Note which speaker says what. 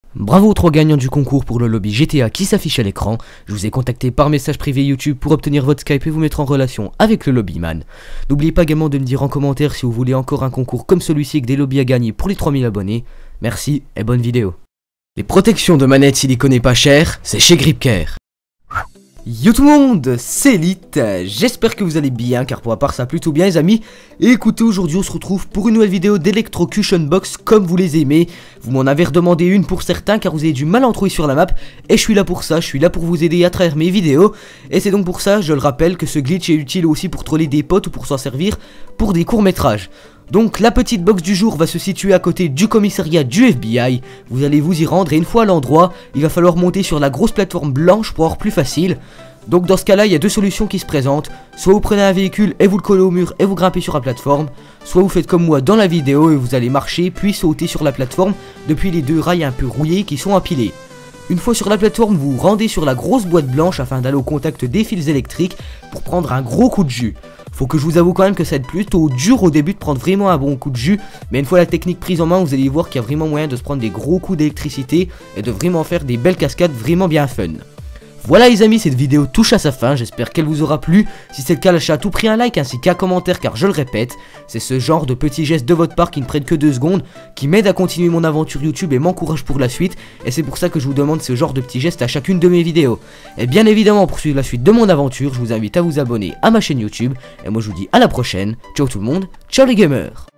Speaker 1: Bravo aux 3 gagnants du concours pour le lobby GTA qui s'affiche à l'écran. Je vous ai contacté par message privé YouTube pour obtenir votre Skype et vous mettre en relation avec le lobbyman. N'oubliez pas également de me dire en commentaire si vous voulez encore un concours comme celui-ci avec des lobbies à gagner pour les 3000 abonnés. Merci et bonne vidéo. Les protections de manette siliconées pas chères, c'est chez Gripcare. Yo tout le monde, c'est Elite, j'espère que vous allez bien car pour ma part ça va plutôt bien les amis. Et écoutez, aujourd'hui on se retrouve pour une nouvelle vidéo d'Electrocution Box comme vous les aimez. Vous m'en avez redemandé une pour certains car vous avez du mal à en trouver sur la map. Et je suis là pour ça, je suis là pour vous aider à travers mes vidéos. Et c'est donc pour ça, je le rappelle, que ce glitch est utile aussi pour troller des potes ou pour s'en servir pour des courts métrages. Donc la petite box du jour va se situer à côté du commissariat du FBI. Vous allez vous y rendre et une fois à l'endroit, il va falloir monter sur la grosse plateforme blanche pour avoir plus facile. Donc dans ce cas là, il y a deux solutions qui se présentent. Soit vous prenez un véhicule et vous le collez au mur et vous grimpez sur la plateforme. Soit vous faites comme moi dans la vidéo et vous allez marcher puis sauter sur la plateforme depuis les deux rails un peu rouillés qui sont empilés. Une fois sur la plateforme, vous vous rendez sur la grosse boîte blanche afin d'aller au contact des fils électriques pour prendre un gros coup de jus. Faut que je vous avoue quand même que ça va être plutôt dur au début de prendre vraiment un bon coup de jus, mais une fois la technique prise en main, vous allez voir qu'il y a vraiment moyen de se prendre des gros coups d'électricité et de vraiment faire des belles cascades vraiment bien fun. Voilà les amis, cette vidéo touche à sa fin, j'espère qu'elle vous aura plu. Si c'est le cas, lâchez à tout prix un like ainsi qu'un commentaire car je le répète, c'est ce genre de petits gestes de votre part qui ne prennent que 2 secondes, qui m'aident à continuer mon aventure YouTube et m'encouragent pour la suite. Et c'est pour ça que je vous demande ce genre de petits gestes à chacune de mes vidéos. Et bien évidemment, pour suivre la suite de mon aventure, je vous invite à vous abonner à ma chaîne YouTube. Et moi je vous dis à la prochaine, ciao tout le monde, ciao les gamers.